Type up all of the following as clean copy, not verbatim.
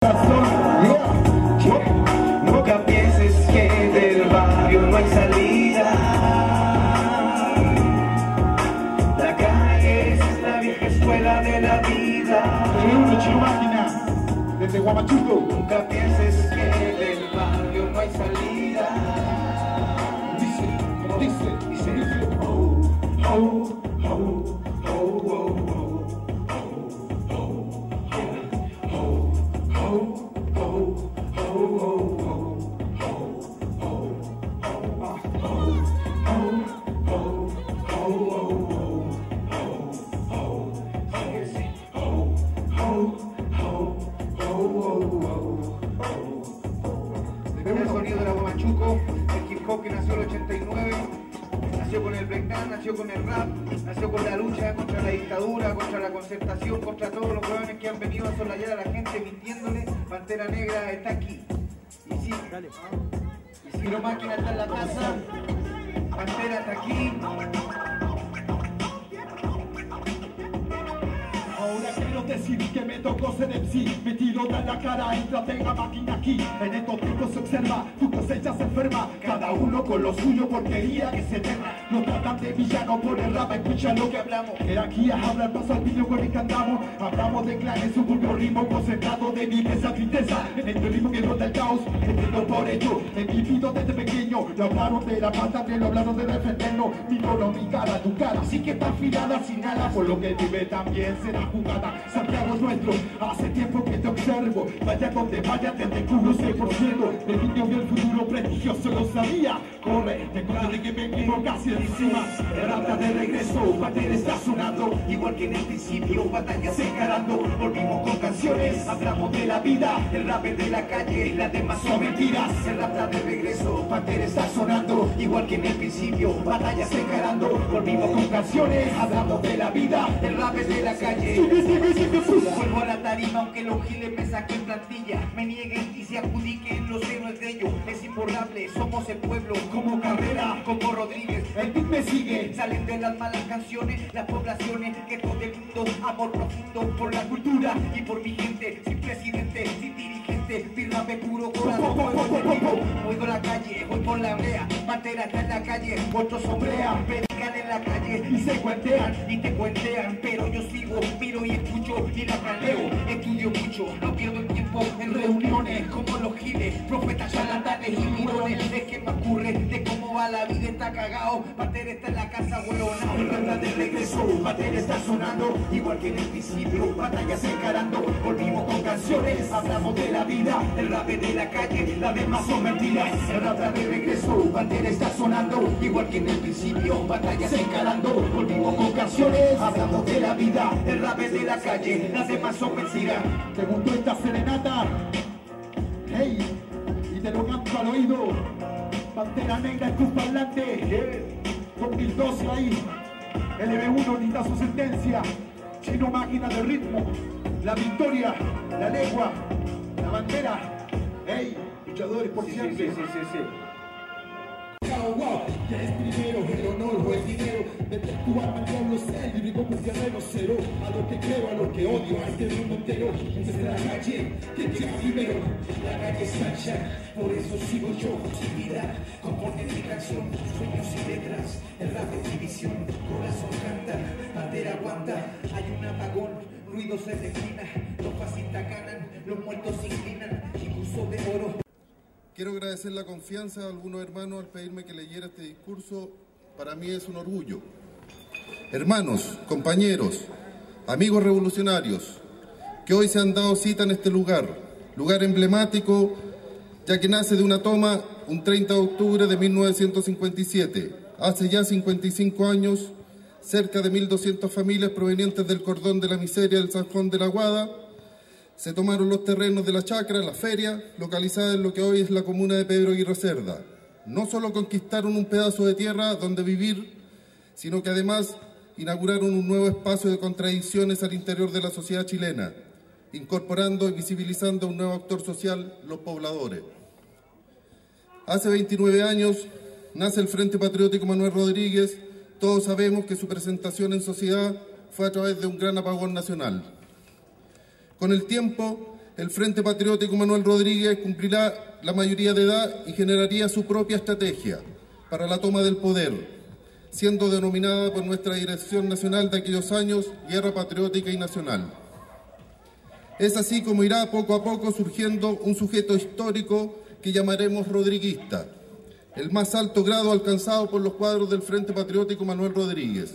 Nunca pienses que del barrio no hay salida. La calle es la vieja escuela de la vida. Chino Máquina, desde Huamachuco. Nunca pienses que del barrio no hay salida. Dice, como dice, oh, oh, oh, oh, oh, oh. El sonido de la Huamachuco, el hip hop que nació en el 89, nació con el breakdance, nació con el rap, nació con la lucha contra la dictadura, contra la concertación, contra todos los jóvenes que han venido a solayar a la gente mintiéndole. Pantera Negra está aquí. Y sí, y Chino Máquina está en la casa, Pantera está aquí. Ahora quiero decir que me tocó ser MC. Me tiro de la cara, entra la máquina aquí. En estos tiempos se observa, tu cosecha se enferma. Cada uno con lo suyo, porquería que se terna. No tratan de villano por el rap, escucha lo que hablamos. Jerarquías habla el paso al vídeo con el que andamos. Hablamos de clanes, suburbio, ritmo concentrado de mi esa tristeza. En este ritmo que rota el caos, entiendo por ello. He vivido desde pequeño, lo hablaron de la patria, lo hablaron de defendernos. Mi tono, mi cara, tu cara, así que está afilada sin nada. Por lo que vive también será jugada. Santiago es nuestro, hace tiempo que te observo. Vaya donde vaya, te descubro 100%. El niño del futuro prestigioso lo sabía. Corre, te cuento de que me equivoco casi encima. Rata de regreso, Pantera está sonando. Igual que en el principio, batallas encarando. Volvimos con canciones, hablamos de la vida. El rap es de la calle, las demás son mentiras. El rata de regreso, Pantera está sonando. Igual que en el principio, batallas encarando. Volvimos con canciones, hablamos de la vida. El rap es de la calle. Vuelvo a la tarima aunque los giles me saquen plantilla, me nieguen y se adjudiquen los héroes de ellos. Es imborrable, somos el pueblo, como Carrera, como Rodríguez. El beat me sigue, salen de las malas canciones, las poblaciones que todo el mundo, amor profundo por la cultura y por mi gente, sin presidente, sin dirigente, mi rap es puro corazón, oigo la calle, voy por la brea, Pantera está en la calle, otros sombrean, predican en la calle y se cuentean y te cuentean, pero yo sigo, miro y escucho y la planeo, estudio mucho, no pierdo el tiempo en reuniones como los giles, profetas, charlatanes y mirones. Es que me ocurre de cómo va la vida, está cagado. Pantera está en la casa, huevona. El rata de regreso, Pantera está sonando. Igual que en el principio, batallas encarando. Volvimos con canciones, hablamos de la vida. El rap es de la calle, las demás son mentiras. El rata de regreso, Pantera está sonando. Igual que en el principio, batallas encarando. Volvimos con canciones, hablamos de la vida. El rap es de la calle, las demás son mentiras. Te gustó esta serenata, hey, y te lo canto al oído. Pantera Negra en tus parlantes, 2012 ahí, LB1 necesita su sentencia. Chino Máquina de ritmo, la victoria, la lengua, la bandera, hey, luchadores por siempre. Sí. Wow, que es primero el honor o el dinero. Vete tu alma al diablo, sé y vivo un guerrero cero. A lo que creo, a lo que odio, a este mundo entero. Desde la calle, que llega primero. La calle es ancha, por eso sigo yo. Sin vida, compone mi canción, sueños y letras. El rap es división, corazón canta, Pantera aguanta. Hay un apagón, ruido se declina. Los fascistas ganan, los muertos se inclinan. Impulso de oro. Quiero agradecer la confianza de algunos hermanos al pedirme que leyera este discurso. Para mí es un orgullo. Hermanos, compañeros, amigos revolucionarios, que hoy se han dado cita en este lugar emblemático, ya que nace de una toma un 30 de octubre de 1957. Hace ya 55 años, cerca de 1.200 familias provenientes del cordón de la miseria del San Juan de la Guada se tomaron los terrenos de la chacra, la feria, localizada en lo que hoy es la comuna de Pedro Aguirre Cerda. No solo conquistaron un pedazo de tierra donde vivir, sino que además inauguraron un nuevo espacio de contradicciones al interior de la sociedad chilena, incorporando y visibilizando a un nuevo actor social, los pobladores. Hace 29 años nace el Frente Patriótico Manuel Rodríguez. Todos sabemos que su presentación en sociedad fue a través de un gran apagón nacional. Con el tiempo, el Frente Patriótico Manuel Rodríguez cumplirá la mayoría de edad y generaría su propia estrategia para la toma del poder, siendo denominada por nuestra Dirección Nacional de aquellos años Guerra Patriótica y Nacional. Es así como irá poco a poco surgiendo un sujeto histórico que llamaremos rodriguista, el más alto grado alcanzado por los cuadros del Frente Patriótico Manuel Rodríguez.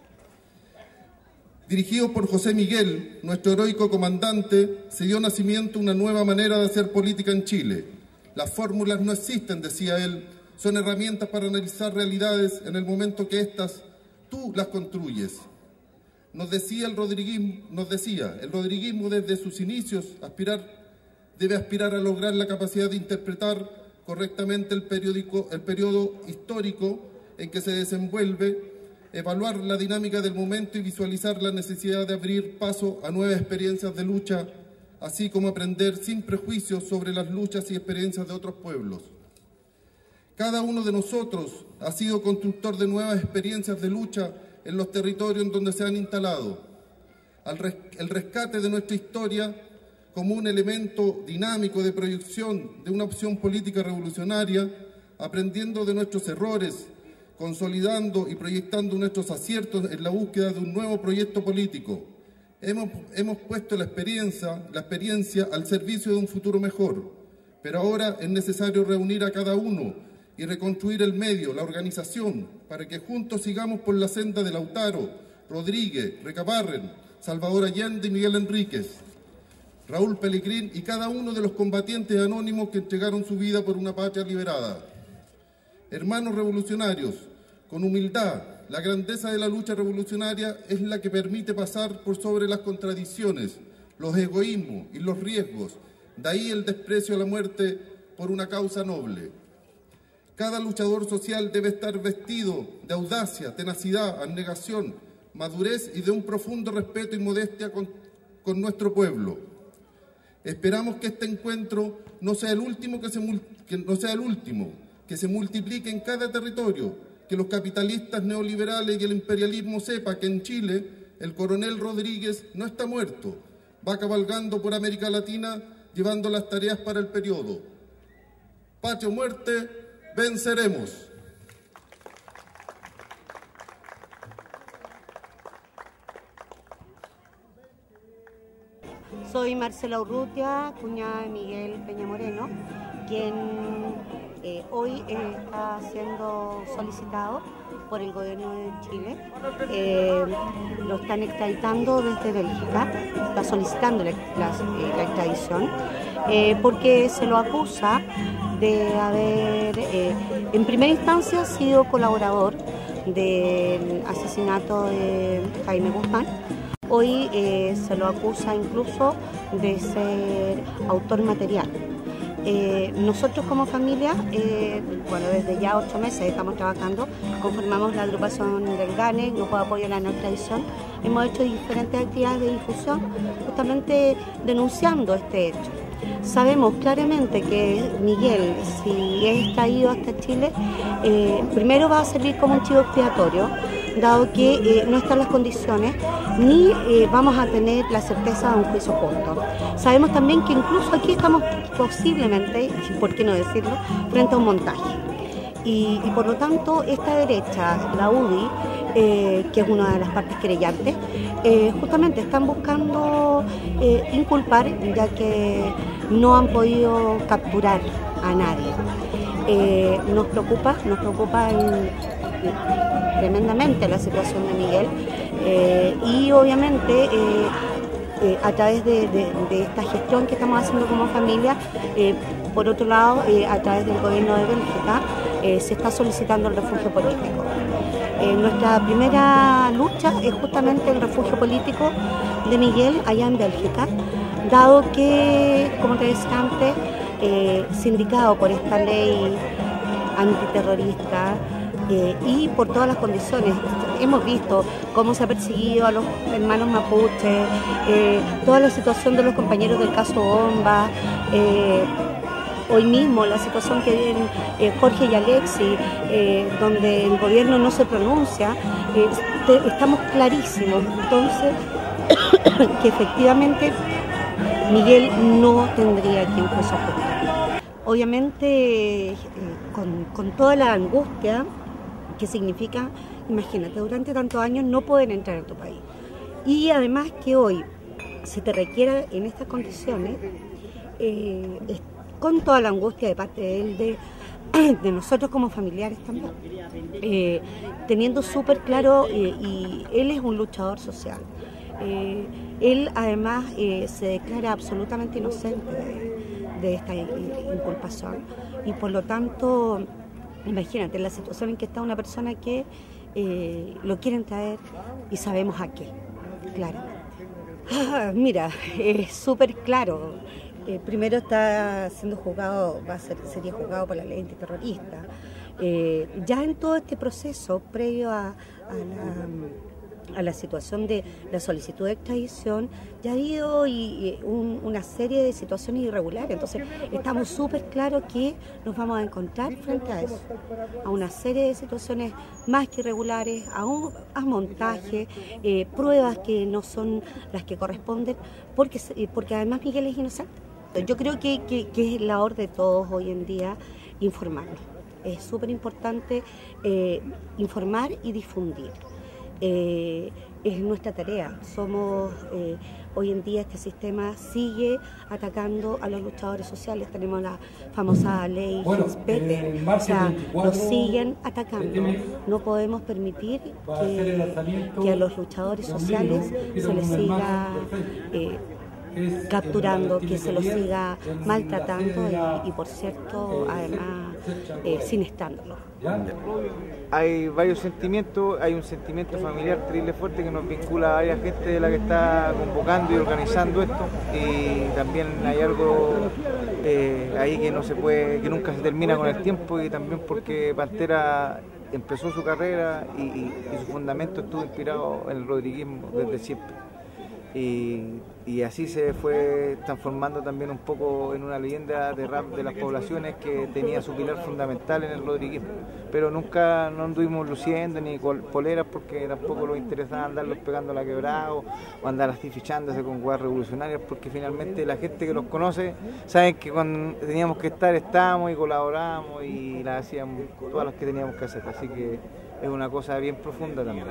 Dirigido por José Miguel, nuestro heroico comandante, se dio nacimiento a una nueva manera de hacer política en Chile. Las fórmulas no existen, decía él, son herramientas para analizar realidades en el momento que éstas tú las construyes. Nos decía el rodriguismo desde sus inicios debe aspirar a lograr la capacidad de interpretar correctamente el periodo histórico en que se desenvuelve, evaluar la dinámica del momento y visualizar la necesidad de abrir paso a nuevas experiencias de lucha, así como aprender sin prejuicios sobre las luchas y experiencias de otros pueblos. Cada uno de nosotros ha sido constructor de nuevas experiencias de lucha en los territorios en donde se han instalado. El rescate de nuestra historia como un elemento dinámico de proyección de una opción política revolucionaria, aprendiendo de nuestros errores, consolidando y proyectando nuestros aciertos en la búsqueda de un nuevo proyecto político. Hemos puesto la experiencia al servicio de un futuro mejor, pero ahora es necesario reunir a cada uno y reconstruir el medio, la organización, para que juntos sigamos por la senda de Lautaro, Rodríguez, Recabarren, Salvador Allende y Miguel Enríquez, Raúl Pelegrín y cada uno de los combatientes anónimos que entregaron su vida por una patria liberada. Hermanos revolucionarios, con humildad, la grandeza de la lucha revolucionaria es la que permite pasar por sobre las contradicciones, los egoísmos y los riesgos, de ahí el desprecio a la muerte por una causa noble. Cada luchador social debe estar vestido de audacia, tenacidad, abnegación, madurez y de un profundo respeto y modestia con nuestro pueblo. Esperamos que este encuentro no sea el último, que se multiplique en cada territorio, que los capitalistas neoliberales y el imperialismo sepa que en Chile el coronel Rodríguez no está muerto, va cabalgando por América Latina llevando las tareas para el periodo. Patria o muerte, venceremos. Soy Marcela Urrutia, cuñada de Miguel Peña Moreno, quien hoy está siendo solicitado por el gobierno de Chile. Lo están extraditando desde Bélgica, está solicitando la extradición, porque se lo acusa de haber, en primera instancia, sido colaborador del asesinato de Jaime Guzmán. Hoy se lo acusa incluso de ser autor material. Nosotros como familia, bueno, desde ya 8 meses estamos trabajando, conformamos la agrupación del GANE, Grupo de Apoyo a la No Extradición. Hemos hecho diferentes actividades de difusión, justamente denunciando este hecho. Sabemos claramente que Miguel, si es extraído hasta Chile, primero va a servir como un chivo expiatorio, dado que no están las condiciones ni vamos a tener la certeza de un juicio justo. Sabemos también que incluso aquí estamos posiblemente, por qué no decirlo, frente a un montaje. Y por lo tanto, esta derecha, la UDI, que es una de las partes querellantes, justamente están buscando inculpar, ya que no han podido capturar a nadie. Nos preocupa tremendamente la situación de Miguel y obviamente a través de esta gestión que estamos haciendo como familia, por otro lado, a través del gobierno de Bélgica, se está solicitando el refugio político. Nuestra primera lucha es justamente el refugio político de Miguel allá en Bélgica, dado que, como te decía antes, sindicado por esta ley antiterrorista y por todas las condiciones. Hemos visto cómo se ha perseguido a los hermanos mapuches, toda la situación de los compañeros del caso Bomba, hoy mismo la situación que viven Jorge y Alexis, donde el gobierno no se pronuncia. Estamos clarísimos, entonces, que efectivamente Miguel no tendría quien fuese justo. Obviamente, con toda la angustia que significa, imagínate, durante tantos años no poder entrar a tu país. Y además que hoy se te requiera en estas condiciones, con toda la angustia de parte de él, de nosotros como familiares también, teniendo súper claro, y él es un luchador social. Él además se declara absolutamente inocente de esta inculpación y por lo tanto, imagínate la situación en que está una persona que lo quieren traer y sabemos a qué, claramente. Mira, es súper claro. Primero está siendo juzgado, sería juzgado por la ley antiterrorista. Ya en todo este proceso, previo a la situación de la solicitud de extradición, ya ha habido una serie de situaciones irregulares. Entonces, estamos súper claros que nos vamos a encontrar frente a eso, a una serie de situaciones más que irregulares, a montaje, pruebas que no son las que corresponden, porque además Miguel es inocente. Yo creo que es labor de todos hoy en día informarnos. Es súper importante informar y difundir. Es nuestra tarea. Hoy en día este sistema sigue atacando a los luchadores sociales. Tenemos la famosa ley Spete, o sea, nos siguen atacando. No podemos permitir que a los luchadores sociales se les siga capturando, que se los siga maltratando y por cierto, además, sin estándalo. Hay varios sentimientos, hay un sentimiento familiar terrible fuerte que nos vincula a varias gente de la que está convocando y organizando esto, y también hay algo ahí que no se puede, que nunca se termina con el tiempo, y también porque Pantera empezó su carrera y su fundamento estuvo inspirado en el rodriguismo desde siempre. Y así se fue transformando también un poco en una leyenda de rap de las poblaciones que tenía su pilar fundamental en el rodriguismo, pero nunca no anduvimos luciendo ni poleras porque tampoco nos interesaba andarlos pegando la quebrada o andar así fichándose con guardas revolucionarias, porque finalmente la gente que los conoce saben que cuando teníamos que estar estábamos y colaborábamos y las hacíamos todas las que teníamos que hacer, así que es una cosa bien profunda también.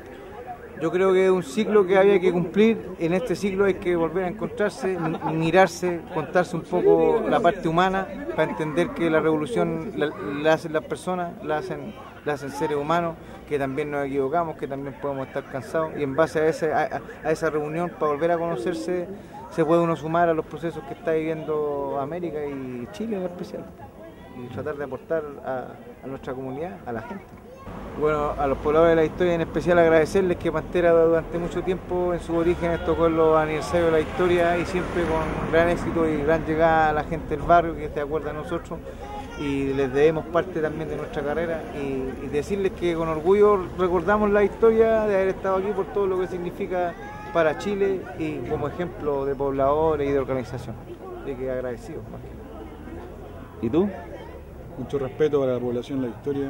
Yo creo que es un ciclo que había que cumplir. En este ciclo hay que volver a encontrarse, mirarse, contarse un poco la parte humana para entender que la revolución la hacen las personas, la hacen seres humanos, que también nos equivocamos, que también podemos estar cansados, y en base a esa reunión, para volver a conocerse, se puede uno sumar a los procesos que está viviendo América y Chile en especial, y tratar de aportar a nuestra comunidad, a la gente. Bueno, a los pobladores de la historia en especial agradecerles que Pantera durante mucho tiempo en sus orígenes tocó en los aniversarios de la historia y siempre con gran éxito y gran llegada a la gente del barrio que se acuerda de nosotros, y les debemos parte también de nuestra carrera, y decirles que con orgullo recordamos la historia de haber estado aquí por todo lo que significa para Chile y como ejemplo de pobladores y de organización. Así que agradecidos más que. ¿Y tú? Mucho respeto para la población de la historia.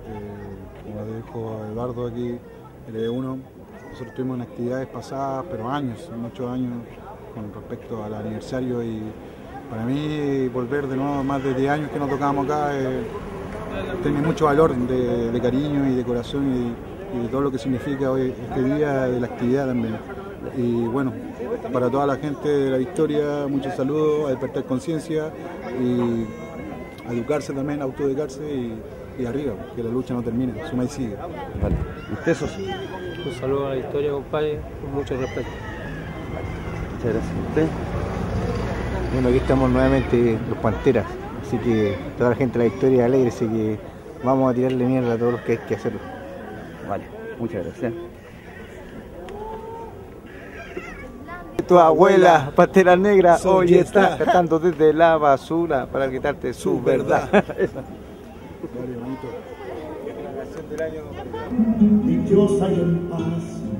Como dijo Eduardo aquí, LB1, nosotros tuvimos en actividades pasadas, pero años, muchos años, con respecto al aniversario, y para mí volver de nuevo más de 10 años que nos tocábamos acá tiene mucho valor de cariño y de corazón y de todo lo que significa hoy este día de la actividad también. Y bueno, para toda la gente de la historia, muchos saludos, a despertar conciencia y a educarse también, a autoeducarse y arriba, que la lucha no termine, suma y sigue. Vale. ¿Usted, Soso? Un saludo a la historia, compadre, con mucho respeto. Vale. Muchas gracias. ¿Usted? Bueno, aquí estamos nuevamente los Panteras, así que toda la gente de la historia alegre, así que vamos a tirarle mierda a todos los que hay que hacerlo. Vale, muchas gracias. Tu abuela, Pantera Negra, hoy está cantando desde la basura para quitarte su verdad. Vale, bonito. La canción del año. Dichosa y en paz.